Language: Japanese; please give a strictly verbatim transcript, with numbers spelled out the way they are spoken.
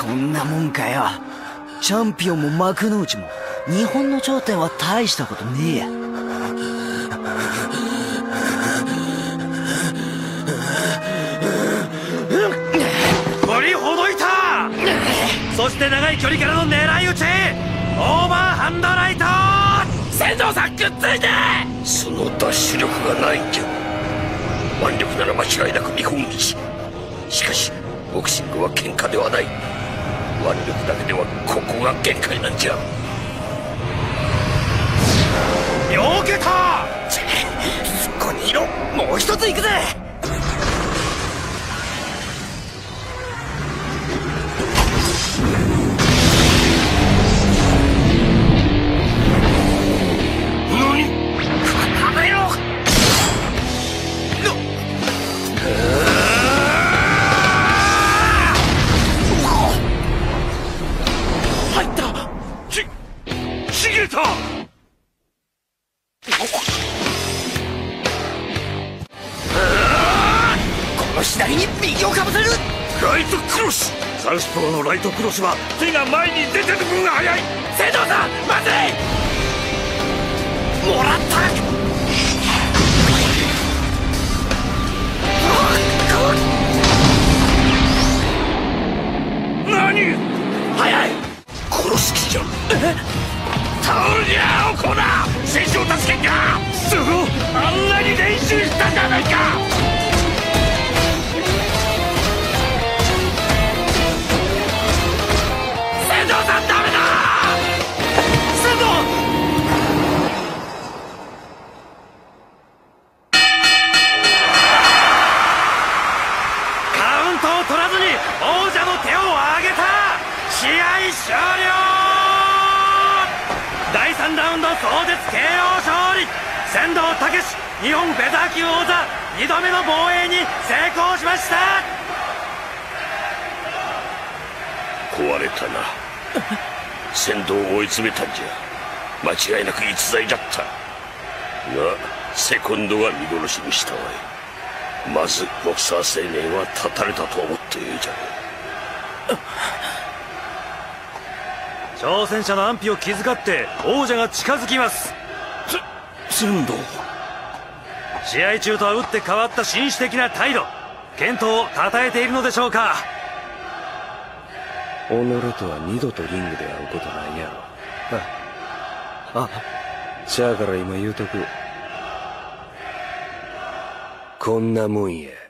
こんなもんかよ。チャンピオンも幕の内も日本の頂点は大したことねえや。 振りほどいた。そして長い距離からの狙い撃ち、オーバーハンドライト。船長さんくっついて。 そのダッシュ力がないんじゃ。腕力なら間違いなく日本一。しかしボクシングは喧嘩ではない。腕力だけではここが限界なんじゃ。 よけた。 そこにいろ。 もう一つ行くぜ。 左に右をかぶせる。ライトクロス。サウスポーのライトクロスは手が前に出てる分が速い。船長さんまずい。もらった。何速い。 殺す気じゃ。 えタオルじゃおこだ。選手を助けんか。すごい。あんなに練習したじゃないか。船長さんダメだ。船長。カウントを取らずに王者の手を挙げた。試合終了。だいさんラウンド壮絶 ケーオー 勝利。仙道武史日本フェザー級王座にどめの防衛に成功しました。 壊れたな。仙道を追い詰めたんじゃ。間違いなく逸材だったが、セコンドが見殺しにしたわい。まずボクサー青年は断たれたと思っていいじゃん。 挑戦者の安否を気遣って王者が近づきます。 仙道。 試合中とは打って変わった紳士的な態度、健闘を称えているのでしょうか。 己とは二度とリングで会うことないやろ。ああしゃあから今言うとく。こんなもんや。